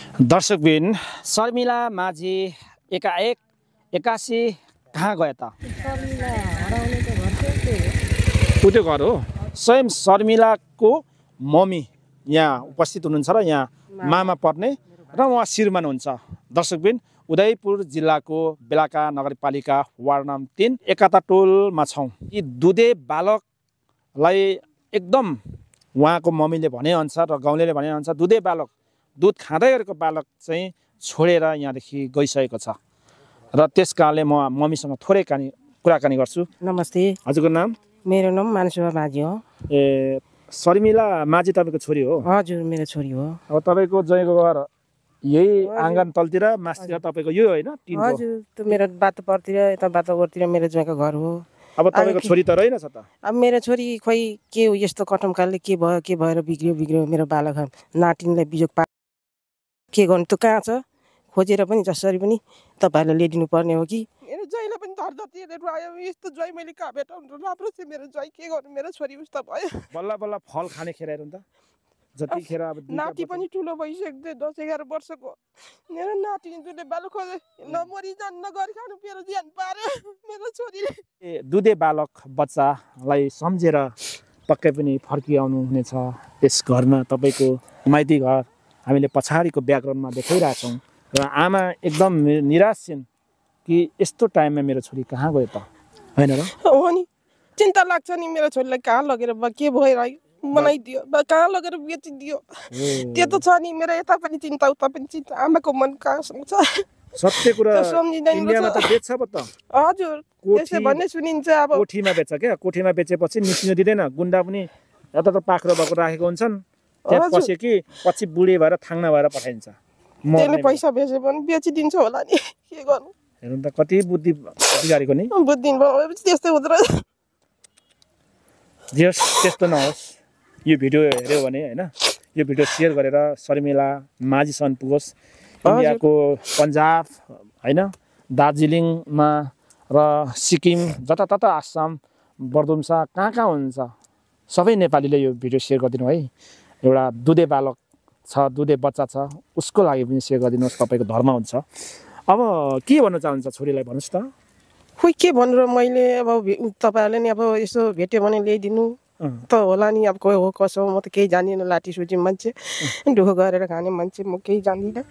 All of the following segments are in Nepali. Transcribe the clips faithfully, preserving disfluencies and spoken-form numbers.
दर्शकबिन शर्मिला माझी एकाएक एक्कासी कहाँ गए त? ऊ त्यो घर हो। स्वयं शर्मिलाको मम्मी यहाँ उपस्थित हुनुहुन्छ र यहाँ मामा पर्ने र उहाँ श्रीमान हुन्छ। दर्शकबिन उदयपुर जिल्लाको बेलाका नगरपालिका वार्ड नम्बर तीन एकाता टोलमा छौँ। यी दुधे बालकलाई एकदम उहाँको मम्मीले भनेअनुसार र गाउँलेले भनेअनुसार दुधे बालक दुध खाँदै गरेको बालक चाहिँ छोडेर यहाँदेखि गइसकेको छ र त्यस कारणले म मम्मीसँग थोरै कानी कुराकानी गर्छु। नमस्ते। हजुरको नाम? मेरो नाम मानसुवा माझी हो। ए शर्मिला माझी तपाईँको छोरी हो? हजुर मेरो छोरी हो। अब तपाईँको ज्वाइँको घर यही आँगन तलतिर मास्तिर तपाईँको यो होइन? हजुर त्यो मेरो बाटो परतिर यता बाटो ओरतिर मेरो ज्वाइँको घर हो। अब तपाईँको छोरी त रहेनछ त? अब मेरो छोरी खोइ के हो यस्तो कटमकालले के भयो के भएर बिग्रियो बिग्रियो मेरो बालक नातिनीलाई बिजोग पा के गर्नु त कहाँ छ खोजेर पनि जसरी पनि तपाईँहरूले ल्याइदिनु पर्ने हो कि? मेरो ज्वाइँलाई पनि धरधतिहरू आयो। यस्तो ज्वाइँ मैले कहाँ भेटाउनु राम्रो छ मेरो ज्वाइँ, के गर्नु मेरो छोरी उस्तो भयो। बल्ल बल्ल फल खाने खेर नि त जतिखेर अब नाति पनि ठुलो भइसक्यो दस एघार वर्षको। मेरो नाति दुधे बालक नमरी जान नगरी खानु मेरो ज्यान पार्यो मेरो छोरीले। ए दुधे बालक बच्चालाई सम्झेर पक्कै पनि फर्किआउनु हुनेछ यस घरमा। तपाईँको माइती घर हामीले पछाडिको ब्याकग्राउन्डमा देखाइरहेछौँ र आमा एकदम निराश छिन् कि यस्तो टाइममा मेरो छोरी कहाँ गयो त, होइन र? हो नि, चिन्ता लाग्छ नि मेरो छोरीलाई कहाँ लगेर बा के भइरह्यो बनाइदियो बा कहाँ लगेर बेचिदियो त्यो त छ नि। मेरो यता पनि चिन्ता उता पनि चिन्ता, आमाको मन कहाँसँग छ सत्य कुरा। इन्डियामा त बेच्छ पो त? हजुर त्यसै भन्ने सुनिन्छ। अब कोठीमा बेच्छ क्या, कोठीमा बेचेपछि निस्किनु दिँदैन। गुन्डा पनि यता त पाख्रो भएको राखेको हुन्छन्, त्यहाँ पस्यो कि पछि बुढी भएर थाङ्ना भएर पठाइन्छ। त्यसले पैसा बेचे पनि बेचिदिन्छ होला नि, के गर्नु। हेर्नु त कति बुद्धि बिगारेको नि। बुद्धि भएपछि त्यस्तै हुँदो रहेछ। जे होस् त्यस्तो नहोस्। यो भिडियो हेऱ्यो भने होइन, यो भिडियो सेयर गरेर शर्मिला माझीसम्म पुगोस्। इन्डियाको पन्जाब होइन, दार्जिलिङमा र सिक्किम जतातता आसाम बर्दुम्सा कहाँ कहाँ हुन्छ सबै नेपालीले यो भिडियो सेयर गरिदिनु है। एउटा दुधे बालक छ, दुधे बच्चा छ, उसको लागि पनि सेयर गरिदिनुहोस्, तपाईँको धर्म हुन्छ। अब के भन्न चाहनुहुन्छ छोरीलाई भन्नुहोस् त? खोइ के भन्नु र मैले, अब तपाईँहरूले नि अब यसो भेट्यो भने ल्याइदिनु त होला नि। अब कोही हो कसो म त केही जान्दिनँ, लाठी सुजी मान्छे, दुःख गरेर खाने मान्छे, म केही जान्दिनँ।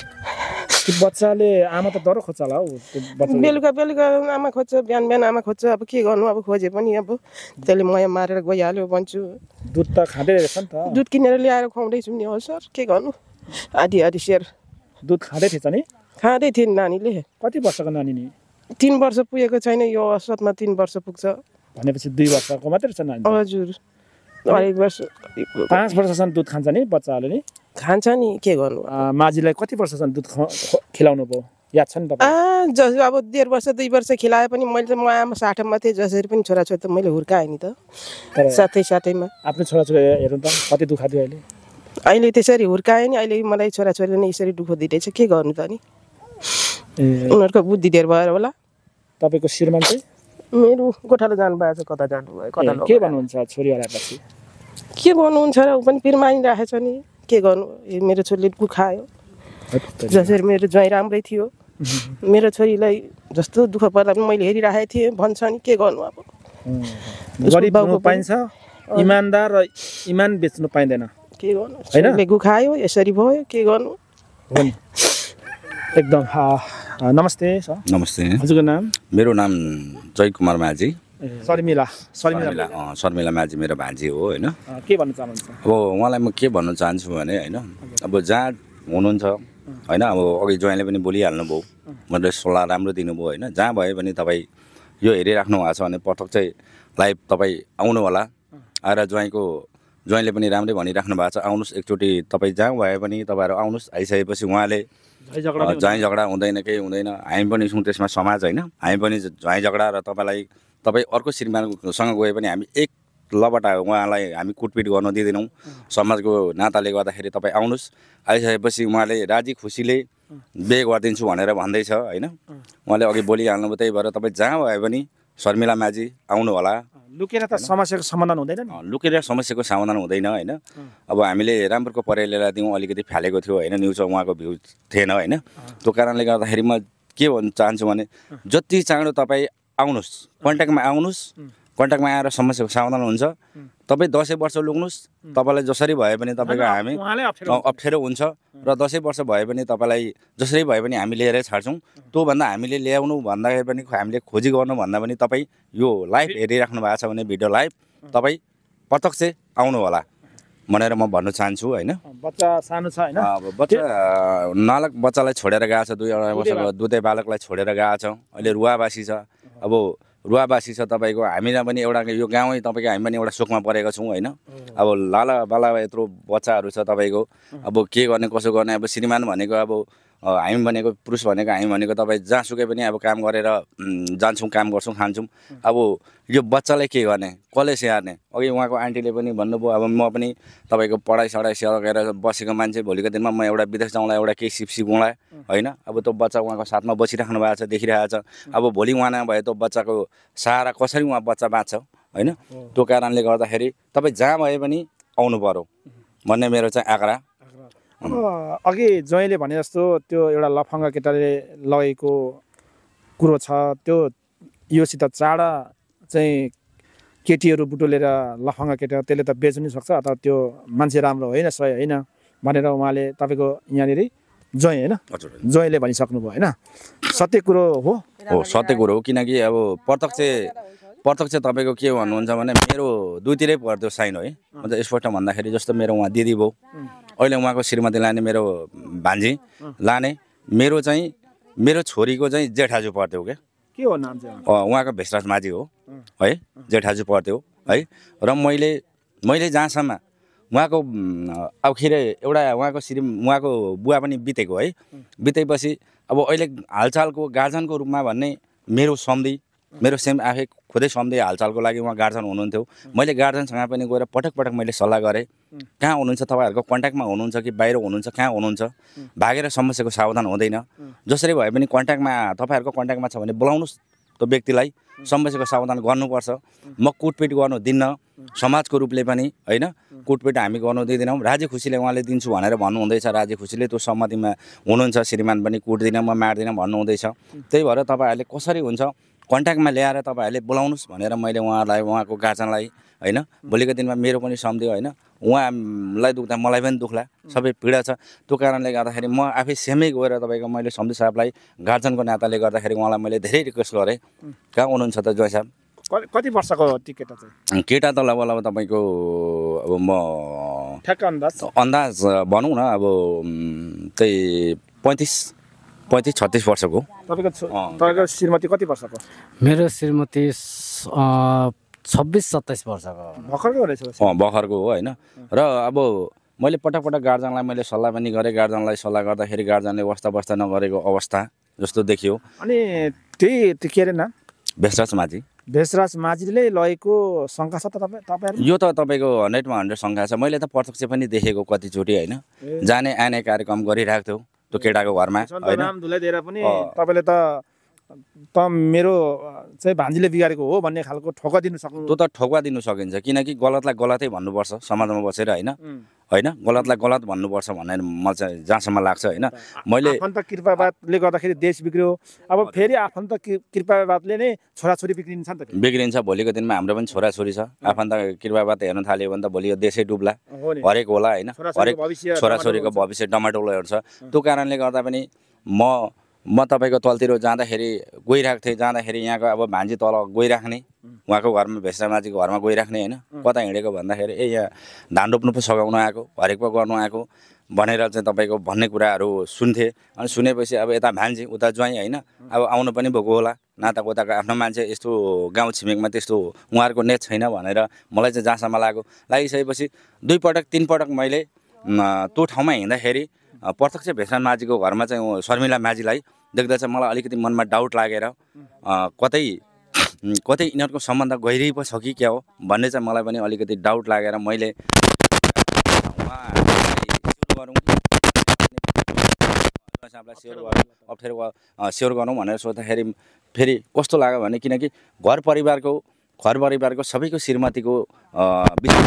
बच्चाले आमा त डर खोज्छ होला हौ। बेलुका बेलुका आमा खोज्छ, बिहान बिहान आमा खोज्छ। अब के गर्नु, अब खोजे पनि अब त्यसले मया मारेर गइहाल्यो भन्छु। दुध त खाँदै रहेछ नि त? दुध किनेर ल्याएर खुवाउँदैछु नि। हो सर, के गर्नु, आधी आधी सेयर दुध खाँदै थिएछ नि? खाँदै थिएँ नानीले। कति वर्षको नानी नि? तिन वर्ष पुगेको छैन, यो असतमा तिन वर्ष पुग्छ भनेपछि दुई वर्षको मात्रै छ नानी? हजुर अढाई वर्ष पाँच वर्षसम्म दुध खान्छ नि बच्चाहरूले नि? खान्छ नि, के गर्नु। माझीलाई कति वर्षसम्म दुध खिलाउनु भयो याद छ नि तपाईँ? आ जस अब डेढ वर्ष दुई वर्ष खिलाए पनि मैले त म आमा साठमा थिएँ, जसरी पनि छोराछोरी त मैले हुर्काएँ नि त साथै साथैमा। आफ्नो छोराछोरी हेर्नु त कति दुःख दियो अहिले। अहिले त्यसरी हुर्काएँ नि, अहिले मलाई छोराछोरीले नै यसरी दुःख दिँदैछ, के गर्नु त नि। उनीहरूको बुद्धि धेर भएर होला। तपाईँको श्रीमान चाहिँ? मेरो गोठालो जानुभएको छ, कता जानुभयो कता। के भन्नुहुन्छ छोरी हराएपछि? के गर्नुहुन्छ र ऊ पनि पिरमाइरहेछ नि, के गर्नु। मेरो छोरीले दुःख खायो, जसरी मेरो ज्वाइँ राम्रै थियो, मेरो छोरीलाई जस्तो दुःख पर्दा पनि मैले हेरिरहेको थिएँ भन्छ नि, के गर्नु। अब गरिब हुनु पाइन्छ, इमानदार र इमान बेच्नु पाइँदैन, के गर्नु। छोरीले गुखायो, यसरी भयो, के गर्नु। हो नि, एकदम। नमस्ते सर। नमस्ते। हजुरको नाम? मेरो नाम जय कुमार माझी। शर्मिला शर्मिला शर्मिला माझी मेरो भान्जी हो होइन। के भन्न चाहनुहुन्छ? अब उहाँलाई म के भन्न चाहन्छु भने होइन, अब जहाँ हुनुहुन्छ होइन, अब अघि ज्वाइँले पनि बोलिहाल्नु भयो, मैले सल्लाह राम्रो दिनुभयो होइन। जहाँ भए पनि तपाईँ यो हेरिराख्नु भएको छ भने पटक चाहिँ लाइभ तपाईँ आउनु होला। आएर ज्वाइँको ज्वाइँले पनि राम्रै भनिराख्नु भएको छ, आउनुहोस् एकचोटि तपाईँ जहाँ भए पनि तपाईँहरू आउनुहोस्। आइसकेपछि उहाँले झैँ झगडा हुँदैन, केही हुँदैन, हामी पनि छौँ त्यसमा समाज होइन। हामी पनि झैँ झगडा र तपाईँलाई तपाईँ अर्को श्रीमानसँग गए पनि हामी एक लबटा उहाँलाई हामी कुटपिट गर्न दिँदैनौँ समाजको नाताले गर्दाखेरि। तपाईँ आउनुहोस्, आइसकेपछि उहाँले राजी खुसीले बे गरिदिन्छु भनेर भन्दैछ होइन। उहाँले अघि बोलिहाल्नुभयो, त्यही भएर तपाईँ जहाँ भए पनि शर्मिला माझी आउनु होला। लुकेर त समस्याको समाधान हुँदैन नि। लुकेर समस्याको समाधान हुँदैन होइन। अब हामीले रामपुरको परेलेलाई दिउँ अलिकति फालेको थियो होइन, न्युज उहाँको भ्यू थिएन होइन। त्यो कारणले गर्दाखेरि म के भन्न चाहन्छु भने जति चाँडो तपाईँ आउनुहोस्, कन्ट्याक्टमा आउनुहोस्, कन्ट्याक्टमा आएर समस्याको समाधान हुन्छ। तपाईँ दसैँ वर्ष लुक्नुहोस्, तपाईँलाई जसरी भए पनि तपाईँको हामी अप्ठ्यारो हुन्छ र दसैँ वर्ष भए पनि तपाईँलाई जसरी भए पनि हामी लिएरै छाड्छौँ। त्योभन्दा हामीले ल्याउनु भन्दाखेरि पनि हामीले खोजी गर्नु भन्दा पनि तपाईँ यो लाइभ हेरिराख्नु भएको छ भने भिडियो लाइभ तपाईँ प्रत्यक्ष आउनु होला भनेर म भन्न चाहन्छु होइन। बच्चा सानो छ होइन, अब बच्चा नालक बच्चालाई छोडेर गएको छ, दुई अढाई वर्षको दुधे बालकलाई छोडेर गएको छ। अहिले रुवावासी छ, अब रुवावासी छ तपाईँको। हामीलाई पनि एउटा यो गाउँै तपाईँको हामी पनि एउटा शोकमा परेको छौँ होइन। अब लाला बाला यत्रो बच्चाहरू छ तपाईँको, अब के गर्ने कसो गर्ने। अब श्रीमान भनेको अब हामी भनेको पुरुष भनेको हामी भनेको तपाईँ जहाँसुकै पनि अब काम गरेर जान्छौँ, काम गर्छौँ, खान्छौँ। अब यो बच्चालाई के गर्ने, कसले स्याहार्ने। अघि उहाँको आन्टीले पनि भन्नुभयो अब म पनि तपाईँको पढाइ सढाइ सकेर बसेको मान्छे, भोलिको दिनमा म एउटा विदेश जाउँला, एउटा केही सिप सिकौँला होइन। अब त्यो बच्चा उहाँको साथमा बसिराख्नु भएको छ, देखिरहेको छ। अब भोलि उहाँ नभए त्यो बच्चाको सहारा कसरी उहाँ बच्चा बाँच्छ होइन। त्यो कारणले गर्दाखेरि तपाईँ जहाँ भए पनि आउनु पर्यो भन्ने मेरो चाहिँ आग्रह। अब अघि ज्वाइँले भने जस्तो त्यो एउटा लफङ्गा केटाले लगेको कुरो छ, त्यो योसित चाँडा चाहिँ केटीहरू बुटोलेर लफङ्गा केटा त्यसले त बेच्नु सक्छ, अथवा त्यो मान्छे राम्रो होइन, सही होइन भनेर उहाँले तपाईँको यहाँनिर ज्वाइँ होइन ज्वाइँले भनिसक्नुभयो होइन। सत्य कुरो हो हो सत्य कुरो हो। किनकि अब प्रत्यक्ष प्रत्यक्ष तपाईँको के भन्नुहुन्छ भने मेरो दुईतिरै पर्थ्यो साइन है। मतलब स्पष्ट भन्दाखेरि जस्तो मेरो उहाँ दिदी भयो, अहिले उहाँको श्रीमती लाने मेरो भान्जी लाने, मेरो चाहिँ मेरो छोरीको चाहिँ जेठाजु पर्थ्यो क्या। के हो नाम चाहिँ? उहाँको भेषराज माझी हो है, जेठाजु पर्थ्यो है। र मैले मैले जहाँसम्म उहाँको अब खेर एउटा उहाँको श्री उहाँको बुवा पनि बितेको है। बितेपछि अब अहिले हालचालको गार्जनको रूपमा भन्ने मेरो सम्धी, मेरो सेम आफै खुदै सम्झे हालचालको लागि उहाँ गार्जन हुनुहुन्थ्यो। मैले गार्जनसँग पनि गएर पटक पटक मैले सल्लाह गरेँ, कहाँ हुनुहुन्छ तपाईँहरूको कन्ट्याक्टमा हुनुहुन्छ कि बाहिर हुनुहुन्छ, कहाँ हुनुहुन्छ, भागेर समस्याको समाधान हुँदैन। जसरी भए पनि कन्ट्याक्टमा तपाईँहरूको कन्ट्याक्टमा छ भने बोलाउनुहोस् त्यो व्यक्तिलाई, समस्याको समाधान गर्नुपर्छ। म कुटपिट गर्नु दिन्न, समाजको रूपले पनि होइन कुटपिट हामी गर्नु दिँदैनौँ। राजी खुसीले उहाँले दिन्छु भनेर भन्नुहुँदैछ, राजी खुसीले त्यो सहमतिमा हुनुहुन्छ। श्रीमान पनि कुट्दिनँ म मार्दिनँ भन्नुहुँदैछ। त्यही भएर तपाईँहरूले कसरी हुन्छ कन्ट्याक्टमा ल्याएर तपाईँहरूले बोलाउनुहोस् भनेर मैले उहाँलाई उहाँको गार्जनलाई होइन भोलिको दिनमा मेरो पनि सम्झियो होइन, उहाँलाई दुख्दा मलाई पनि दुख्ला, सबै पीडा छ। त्यो कारणले गर्दाखेरि म आफै सेमै गएर तपाईँको मैले सम्झी साहबलाई गार्जनको नाताले गर्दाखेरि उहाँलाई मैले धेरै रिक्वेस्ट गरेँ, कहाँ हुनुहुन्छ त ज्वाइँ साहब। कति वर्षको टिकेट चाहिँ? केटा त लगभग अब तपाईँको अब म ठ्याक्क अन्दाज अन्दाज भनौँ न अब त्यही पैँतिस पैँतिस छत्तिस वर्षको। तपाईँको तपाईँको श्रीमती कति वर्षको? मेरो श्रीमती छब्बिस सत्ताइस वर्षको भर्खरको रहेछ। अँ भर्खरको हो होइन। र अब मैले पटक पटक गार्जनलाई मैले सल्लाह पनि गरेँ, गार्जनलाई सल्लाह गर्दाखेरि गार्जनले वास्ता वास्ता नगरेको अवस्था जस्तो देखियो। अनि त्यही के अरे नाम? भेषराज माझी। भेषराज माझीले लगेको शङ्का छ त तपाईँ तपाईँहरू? यो त तपाईँको हन्ड्रेडमा हन्ड्रेड शङ्का छ। मैले त प्रत्यक्ष पनि देखेको कतिचोटि होइन, जाने आने कार्यक्रम गरिरहेको थियो त्यो केटाको घरमा होइन। नाम धुलाइदिएर पनि तपाईँले त त मेरो चाहिँ भान्जीले बिगारेको हो भन्ने खालको ठोका दिनु सक्नु? त्यो त ठोका दिनु सकिन्छ, किनकि गलतलाई गलतै भन्नुपर्छ समाजमा बसेर होइन होइन गलतलाई गलत भन्नुपर्छ भनेर म चाहिँ जहाँसम्म लाग्छ होइन। मैले आफन्त कृपावादले गर्दाखेरि देश बिग्रियो, अब फेरि आफन्त कृपावादले नै छोराछोरी बिग्रिन्छ नि त। बिग्रिन्छ, भोलिको दिनमा हाम्रो पनि छोराछोरी छ। आफन्त कृपावाद हेर्न थाल्यो भने त भोलि यो देशै डुब्ला, हरेक होला होइन, हरेक छोराछोरीको भविष्य डमाडोलो हेर्छ। त्यो कारणले गर्दा पनि म म तपाईँको तलतिर जाँदाखेरि गइरहेको थिएँ, जाँदाखेरि यहाँको अब भान्जी तल गइराख्ने, उहाँको घरमा भेषराज माझीको घरमा गइराख्ने होइन। कता हिँडेको भन्दाखेरि ए यहाँ धान रोप्नु पो सघाउनु आएको, हरेक पो गर्नु आएको भनेर चाहिँ तपाईँको भन्ने कुराहरू सुन्थेँ। अनि सुनेपछि अब यता भान्जी उता ज्वाइँ होइन, अब आउनु पनि भएको होला, नाता गोताको आफ्नो मान्छे, यस्तो गाउँ छिमेकमा त्यस्तो उहाँहरूको नेट छैन भनेर मलाई चाहिँ जहाँसम्म लाग्यो। लागिसकेपछि दुईपटक तिनपटक मैले त्यो ठाउँमा हिँड्दाखेरि प्रत्यक्ष भेषराज माझीको घरमा चाहिँ शर्मिला माझीलाई देख्दा चाहिँ मलाई अलिकति मनमा डाउट लागेर कतै कतै यिनीहरूको सम्बन्ध गहिरै पो छ कि क्या हो भन्ने चाहिँ मलाई पनि अलिकति डाउट लागेर मैले साहबलाई स्योर गर्नु अप्ठ्यारो अ, स्योर गरौँ भनेर सोद्धाखेरि फेरि कस्तो लाग्यो भने किनकि घर परिवारको घर परिवारको सबैको श्रीमतीको अ, विषय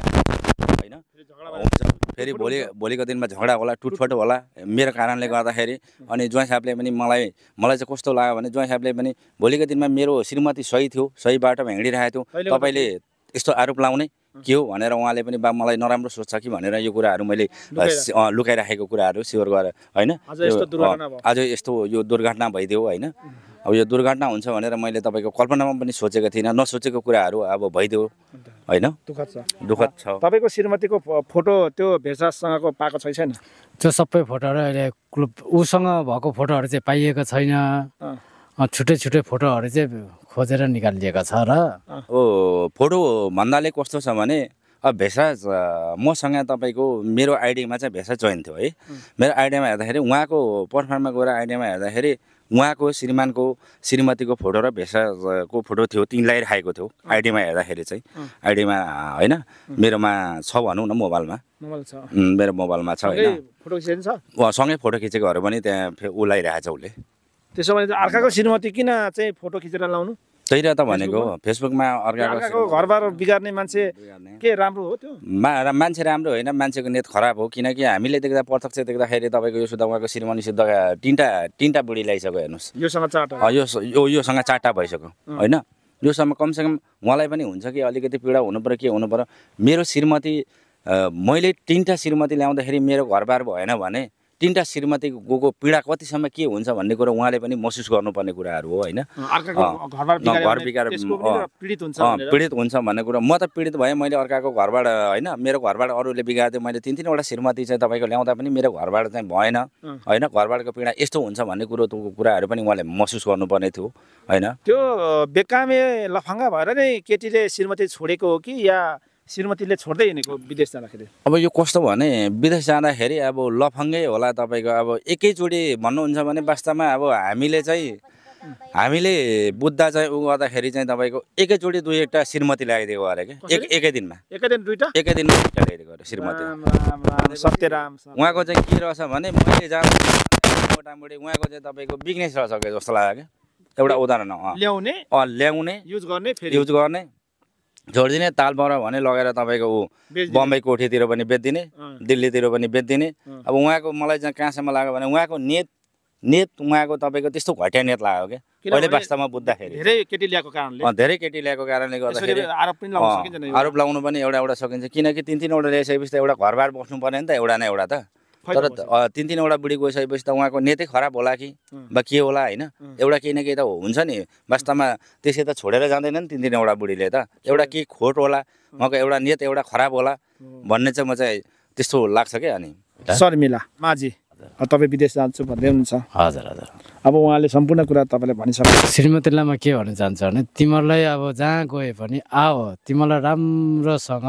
होइन हुन्छ फेरि भोलि भोलिको दिनमा झगडा होला टुटफुट होला मेरो कारणले गर्दाखेरि अनि ज्वाइँ साहबले पनि मलाई मलाई चाहिँ कस्तो लाग्यो भने ज्वाइँ साहबले पनि भोलिको दिनमा मेरो श्रीमती सही थियो सही बाटोमा हिँडिरहेको थियो तपाईँले यस्तो आरोप लाउने के हो भनेर उहाँले पनि बा मलाई नराम्रो सोच्छ कि भनेर यो कुराहरू मैले अ, लुकाइराखेको कुराहरू स्योर गरेँ होइन आज यस्तो दुर्घटना भयो। आज यस्तो यो दुर्घटना भइदियो होइन अब यो दुर्घटना हुन्छ भनेर मैले तपाईँको कल्पनामा पनि सोचेको थिइनँ नसोचेको कुराहरू अब भइदियो होइन दुःखद छ दुःखद छ तपाईँको श्रीमतीको फ- फोटो त्यो भेषजसँगको पाएको छै छैन त्यो सबै फोटोहरू अहिले क्लुब उसँग भएको फोटोहरू चाहिँ पाइएको छैन अँ। अँ, छुट्टै छुट्टै फोटोहरू चाहिँ खोजेर निकालिएको छ र ओ फोटो भन्दाले कस्तो छ भने अब भेषज अ, मसँग तपाईँको मेरो आइडीमा चाहिँ भेषज जोइन थियो है मेरो आइडीमा हेर्दाखेरि उहाँको प्रोफाइलमा गएर आइडीमा हेर्दाखेरि उहाँको श्रीमानको श्रीमतीको फोटो र भेषजको फोटो थियो तिनलाई राखेको थियो आइडीमा हेर्दाखेरि चाहिँ आइडीमा होइन मेरोमा छ भनौँ न मोबाइलमा मोबाइल छ उम्, मेरो मोबाइलमा छ सँगै होइन फोटो खिचिन्छ उहाँ सँगै फोटो खिचेकोहरू पनि त्यहाँ फे- ऊ लगाइरहेको छ उसले त्यसो भने चाहिँ अर्काको श्रीमती किन चाहिँ फोटो खिचेर लाउनु त्यही त भनेको फेसबुकमा अर्काको अर्काको घरबार बिगार्ने मान्छे के राम्रो हो त्यो मा र मान्छे राम्रो होइन मान्छेको नेत खराब हो किनकि हामीले देख्दा प्रत्यक्ष देख्दाखेरि तपाईँको यो सुधा उहाँको श्रीमती शुद्ध तिनवटा तिनवटा बुढी लगाइसक्यो हेर्नुहोस् योसँग चाट अ, यो यो योसँग चारवटा भइसक्यो होइन योसँग कमसेकम उहाँलाई पनि हुन्छ कि अलिकति पीडा हुनु पऱ्यो के हुनु पऱ्यो मेरो श्रीमती अ, मैले तिनवटा श्रीमती ल्याउँदाखेरि मेरो घरबार भएन भने तिनवटा श्रीमती गएको पीडा कतिसम्म के हुन्छ भन्ने कुरो उहाँले पनि महसुस गर्नुपर्ने कुराहरू हो होइन अर्काको अँ, घरबार अँ, बिगार्यो घर भने बिगार त्यसको पनि अँ, पीडित हुन्छ अँ, भनेर। पीडित हुन्छ भन्ने कुरो म त पीडित भएँ मैले अर्काको घरबाट होइन मेरो घरबाट अरूले बिगारिदियो मैले तिन तिनवटा श्रीमती चाहिँ तपाईँको ल्याउँदा पनि मेरो घरबाट चाहिँ भएन होइन घरबाटको पीडा यस्तो हुन्छ भन्ने कुरो त्यो कुराहरू पनि उहाँले महसुस गर्नुपर्ने थियो होइन त्यो बेकामे लफाङ्गा भएर नै केटीले श्रीमती छोडेको हो कि या श्रीमतीले छोड्दै हिँडेको विदेश जाँदाखेरि अब यो कस्तो भने विदेश जाँदाखेरि अब लफङ्गै होला तपाईँको अब एकैचोटि भन्नुहुन्छ भने वास्तवमा अब हामीले चाहिँ हामीले बुझ्दा चाहिँ उ गर्दाखेरि चाहिँ तपाईँको एकैचोटि दुई एउटा श्रीमती ल्याइदिएको अरे क्या एक एकै दिनमा एकै दिन दुइटा एकै दिनमा दुईवटा ल्याइदिएको अरे श्रीमती राम राम राम सत्यराम उहाँको चाहिँ के रहेछ भने मैले जाँदा मोटामोटी उहाँको चाहिँ तपाईँको बिजनेस रहेछ क्या जस्तो लाग्यो क्या एउटा उदाहरण हो अँ। ल्याउने अँ ल्याउने युज गर्ने फेरि युज गर्ने छोडिदिने तालपर भने लगेर तपाईँको ऊ बेच्दिने। बम्बई कोठीतिर पनि बेचिदिने अँ। दिल्लीतिर पनि बेचिदिने अँ। अब उहाँको मलाई चाहिँ कहाँसम्म लाग्यो भने उहाँको नेत नेत उहाँको तपाईँको त्यस्तो घटिया नेत लाग्यो क्या किनभने अहिले वास्तवमा बुझ्दाखेरि धेरै केटी ल्याएको कारणले अँ, धेरै केटी ल्याएको कारणले यसरी गर्दाखेरि आरोप पनि लगाउन अँ, सकिन्छ नि आरोप लगाउनु पनि एउटा एउटा सकिन्छ किनकि तिन तिनवटा ल्याइसकेपछि त एउटा घरबार बस्नु पर्यो नि त एउटा न एउटा त तर अँ, तिन तिनवटा बुढी गइसकेपछि त उहाँको नेतै खराब होला कि बा के होला होइन एउटा केही न केही त हुन्छ नि वास्तवमा त्यसै त छोडेर जाँदैन नि तिन तिनवटा बुढीले त एउटा केही खोट होला उहाँको एउटा नेत एउटा खराब होला भन्ने चाहिँ म चाहिँ त्यस्तो लाग्छ क्या अनि शर्मिला माझी अब तपाईँ विदेश जान्छु भन्दै हुनुहुन्छ हजुर हजुर अब उहाँले सम्पूर्ण कुरा तपाईँलाई भनिसक्नु श्रीमतीलाई म के भन्न चाहन्छु भने तिमीहरूलाई अब जहाँ गए पनि आओ तिमीलाई राम्रोसँग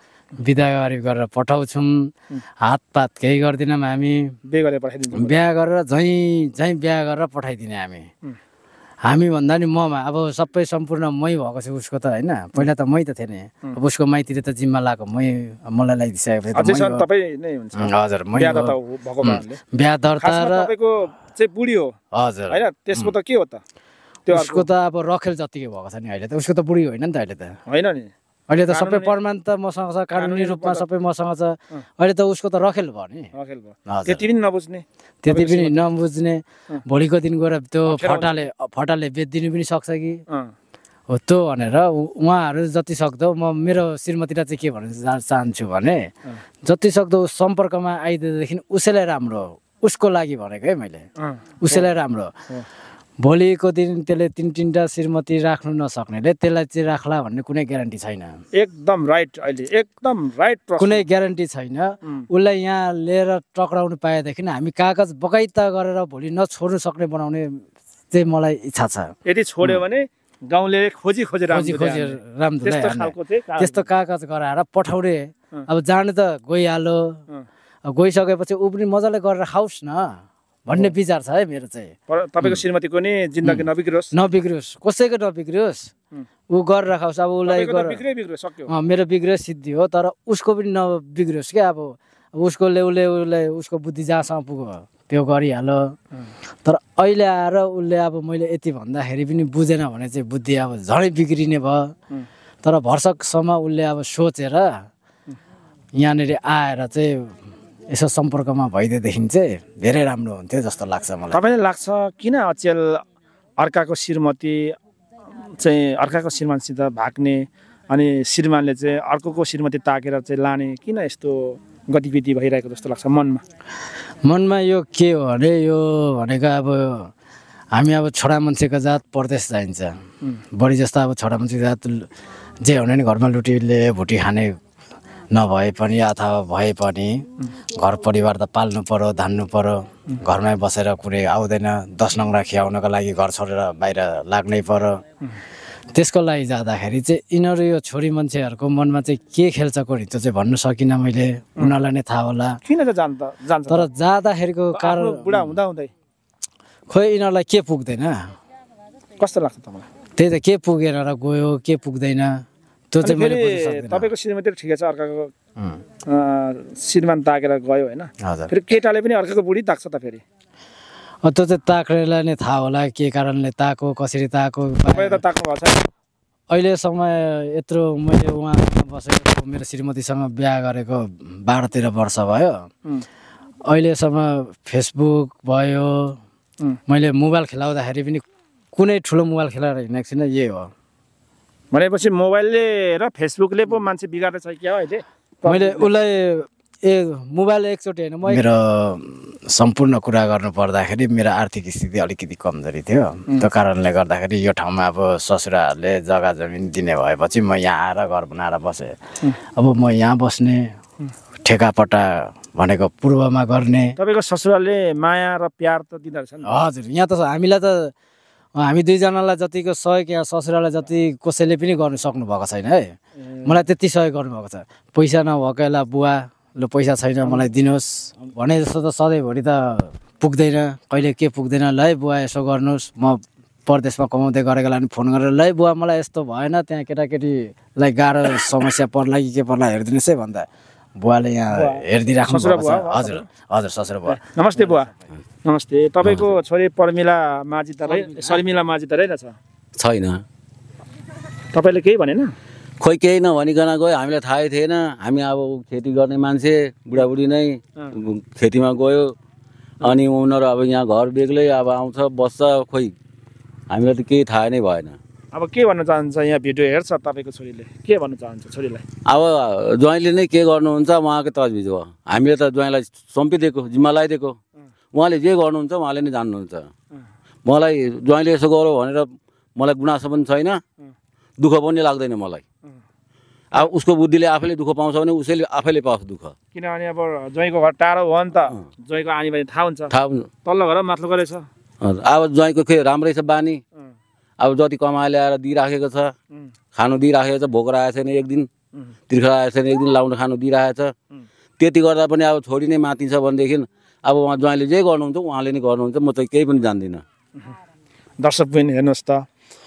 बिदा गरेर पठाउँछौँ हातपात केही गर्दैनौँ हामी बे गरेर पठाइदिन्छु बिहा गरेर झैँ झैँ बिहा गरेर पठाइदिने हामी हामी भन्दा नि ममा अब सबै सम्पूर्ण मै भएको छु उसको त होइन पहिला त मै त थिएँ नि अब उसको माइतीले त जिम्मा लगाएको मै मलाई लगाइदिइसकेपछि त अझै मै सर हो। तपाईँ नै हुन्छ हजुर मै बिहा हो। दर्ता भएको कारणले बिहा दर्ता खासमा र तपाईँको चाहिँ बुढी हो हजुर होइन त्यसको त के हो त त्यो उसको त अब रखेल जतिकै भएको छ नि अहिले त उसको त बुढी होइन नि त अहिले त होइन नि अहिले त सबै कानुनी- प्रमाण त मसँग छ कानुनी कानुनी रूपमा रूपमा सबै मसँग छ अहिले त उसको त रखेल भयो नि रखेल भयो हजुर। त्यति पनि नबुझ्ने त्यति पनि नबुझ्ने भोलिको दिन गएर त्यो अप्ठ्यारो फटाले फटाले बेचिदिनु पनि सक्छ कि अँ हो त्यो भनेर उ- उहाँहरू जति सक्दो म मेरो श्रीमतीलाई चाहिँ के भन्न चा- चाहन्छु भने जति सक्दो सम्पर्कमा आइदिएदेखि उसैलाई राम्रो हो। उसको लागि भनेको है मैले अँ उसैलाई राम्रो भोलिको दिन त्यसले तिन तिनवटा श्रीमती राख्नु नसक्नेले त्यसलाई चाहिँ राख्ला भन्ने कुनै ग्यारेन्टी छैन एकदम राइट अहिले एकदम राइट प्रश्न कुनै ग्यारेन्टी छैन उसलाई यहाँ लिएर टक्राउनु पाएदेखि हामी कागज बगैँता गरेर भोलि नछोड्नु सक्ने बनाउने चाहिँ मलाई इच्छा छ यदि छोड्यो भने गाउँले खोजी खोजी खोजी खोजी रामधुलाई त्यस्तो हान्ने। खालको चाहिँ कागज। त्यस्तो कागज गराएर पठाउने अब जानु त गइहाल्यो अब गइसकेपछि ऊ पनि मजाले गरेर खाओस् न भन्ने विचार छ है मेरो चाहिँ पर- तपाईँको श्रीमतीको नि जिन्दगी नबिग्रोस् नबिग्रियोस् कसैको नबिग्रियोस् ऊ गरेर खाओस् अब उसलाई तपाईँको त गर बिग्रै बिग्रो सक्यो अँ, मेरो बिग्रियो सिद्धि हो तर उसको पनि नबिग्रियोस् क्या अब अब उसको उसले उसलाई उसको बुद्धि जहाँसम्म पुग्यो त्यो गरिहाल्यो। तर अहिले आएर उसले अब मैले यति भन्दाखेरि पनि बुझेन भने चाहिँ बुद्धि अब झनै बिग्रिने भयो। तर भर्सकसम्म उसले अब सोचेर यहाँनिर आएर चाहिँ यसो सम्पर्कमा भइदिएदेखि चाहिँ धेरै राम्रो हुन्थ्यो जस्तो लाग्छ मलाई। तपाईँलाई लाग्छ किन अचेल अर्काको श्रीमती चाहिँ अर्काको श्रीमानसित भाग्ने अनि श्रीमानले चाहिँ अर्कोको श्रीमती ताकेर चाहिँ लाने किन यस्तो गतिविधि भइरहेको जस्तो लाग्छ मनमा? मनमा यो के हो भने यो भनेको अब हामी अब छोरा मान्छेको जात परदेश जाइन्छ। बढी जस्तो अब छोरा मान्छेको जात जे हुने नि घरमा लुटीले भुटी खाने नभए पनि अथवा भए पनि घर परिवार त पाल्नु पर्यो, धान्नु पर्यो। घरमै बसेर कुनै आउँदैन, दस नङ्ग्रा खियाउनको लागि घर छोडेर बाहिर लाग्नै पर्यो। त्यसको लागि जाँदाखेरि चाहिँ यिनीहरू यो छोरी मान्छेहरूको मनमा चाहिँ के खेल्छ कोनी त्यो चाहिँ भन्नु सकिनँ मैले, उनीहरूलाई नै थाहा होला किन चाहिँ जान्छ जान्छ तर जाँदाखेरिको कारण बुढा हुँदा हुँदै खोइ यिनीहरूलाई के पुग्दैन कस्तो लाग्छ तपाईँलाई? त्यही त के पुगेर र गयो के पुग्दैन त्यो चाहिँ मैले बुझ्न सक्दिनँ। तपाईँको श्रीमती ठिकै छ, अर्काको श्रीमान ताकेर गयो होइन, हजुर फेरि केटाले पनि अर्काको बुढी ताक्छ त फेरि? त्यो चाहिँ ताक्रेलाई नै थाहा होला के कारणले ताको, कसरी ताको। तपाईँ त ताक्नु भएको छ? अहिलेसम्म यत्रो मैले उहाँसँग बसेको मेरो श्रीमतीसँग बिहा गरेको बाह्र तेह्र वर्ष भयो। अहिलेसम्म फेसबुक भयो, मैले मोबाइल खेलाउँदाखेरि पनि कुनै ठुलो मोबाइल खेलाएर हिँडेको छुइनँ। यही हो भनेपछि मोबाइलले र फेसबुकले पो मान्छे बिगार्दैछ क्या अहिले? मैले उसलाई ए मोबाइल एकचोटि होइन मेरो सम्पूर्ण कुरा गर्नु पर्दाखेरि मेरो आर्थिक स्थिति अलिकति कमजोरी थियो। त्यो कारणले गर्दाखेरि यो ठाउँमा अब ससुराहरूले जग्गा जमिन दिने भएपछि म यहाँ आएर घर बनाएर बसेँ। अब म यहाँ बस्ने ठेकापट्टा भनेको पूर्वमा गर्ने। तपाईँको ससुराले माया र प्यार त दिँदो रहेछ नि? हजुर यहाँ त हामीलाई त हामी दुईजनालाई जतिको सहयोग यहाँ ससुरालाई जति कसैले पनि गर्नु सक्नु भएको छैन है। मलाई त्यति सहयोग गर्नुभएको छ। पैसा नभएकोलाई बुवा ल पैसा छैन मलाई दिनुहोस् भने जस्तो त सधैँभरि त पुग्दैन, कहिले के पुग्दैन। ल है बुवा यसो गर्नुहोस्, म परदेशमा कमाउँदै गरेको लागि फोन गरेर ल है बुवा मलाई यस्तो भएन, त्यहाँ केटाकेटीलाई गाह्रो समस्या पर्ला कि के पर्ला हेरिदिनुहोस् है भन्दा बुवाले यहाँ हेरिदिइराख्नु भएको छ। हजुर हजुर ससुरा बुवा। नमस्ते बुवा। नमस्ते। तपाईँको छोरी पर्मिला माझी त रहे शर्मिला माझी त रहेनछ? छैन। तपाईँले केही भनेन? खोइ केही नभनिकन गयो, हामीलाई थाहै थिएन। हामी अब खेती गर्ने मान्छे बुढाबुढी नै खेतीमा गयो अनि उनीहरू अब यहाँ घर बेग्लै अब आउँछ बस्छ, खोइ हामीलाई त केही थाहा नै भएन। अब के भन्न चाहन्छ? यहाँ भिडियो हेर्छ तपाईँको छोरीले, के भन्न चाहन्छ छोरीलाई? अब ज्वाइँले नै के गर्नुहुन्छ उहाँकै तजबिज हो। हामीले त ज्वाइँलाई सुम्पिदिएको, जिम्मा लगाइदिएको, उहाँले जे गर्नुहुन्छ उहाँले नै जान्नुहुन्छ। मलाई ज्वाइँले यसो गरौँ भनेर मलाई गुनासो पनि छैन, दुःख पनि लाग्दैन मलाई। अब उसको बुद्धिले आफैले दुःख पाउँछ भने उसैले आफैले पाउँछ दुःख। किनभने अब ज्वाइँको घर टाढो हो नि त, ज्वाइँको आनी बानी थाहा हुन्छ। थाहा हुन्छ। तल्लो घर माथिल्लो गरेछ। अब ज्वाइँको के राम्रै छ बानी, अब जति कमाइ ल्याएर दिइराखेको छ, खानु दिइराखेको छ, भोक राखेको छैन एक दिन, तिर्खा राखेको छैन एक दिन, लाउनु खानु दिइरहेको छ। त्यति गर्दा पनि अब छोरी नै मातिन्छ भनेदेखि अब उहाँ ज्वाइँले जे गर्नुहुन्छ उहाँले नै गर्नुहुन्छ, म चाहिँ केही पनि जान्दिनँ। दर्शक पनि हेर्नुहोस् त,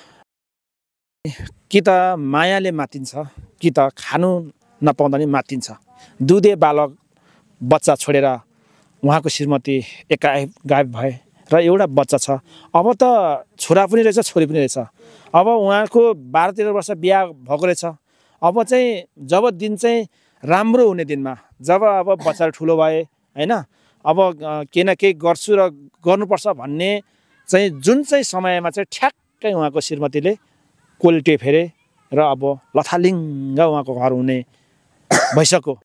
कि त मायाले मातिन्छ कि त खानु नपाउँदा नि मातिन्छ। दुधे बालक बच्चा छोडेर उहाँको श्रीमती एकाएक गायब भए र एउटा बच्चा छ। अब त छोरा पनि रहेछ छोरी पनि रहेछ। अब उहाँको बाह्र तेह्र वर्ष बिहा भएको रहेछ। अब चाहिँ जब दिन चाहिँ राम्रो हुने दिनमा जब अब बच्चा ठुलो भए होइन, अब केही न केही गर्छु र गर्नुपर्छ भन्ने चाहिँ जुन चाहिँ समयमा चाहिँ ठ्याक्कै उहाँको श्रीमतीले कोल्टे फेरे र अब लथालिङ्ग उहाँको घर हुने भइसक्यो।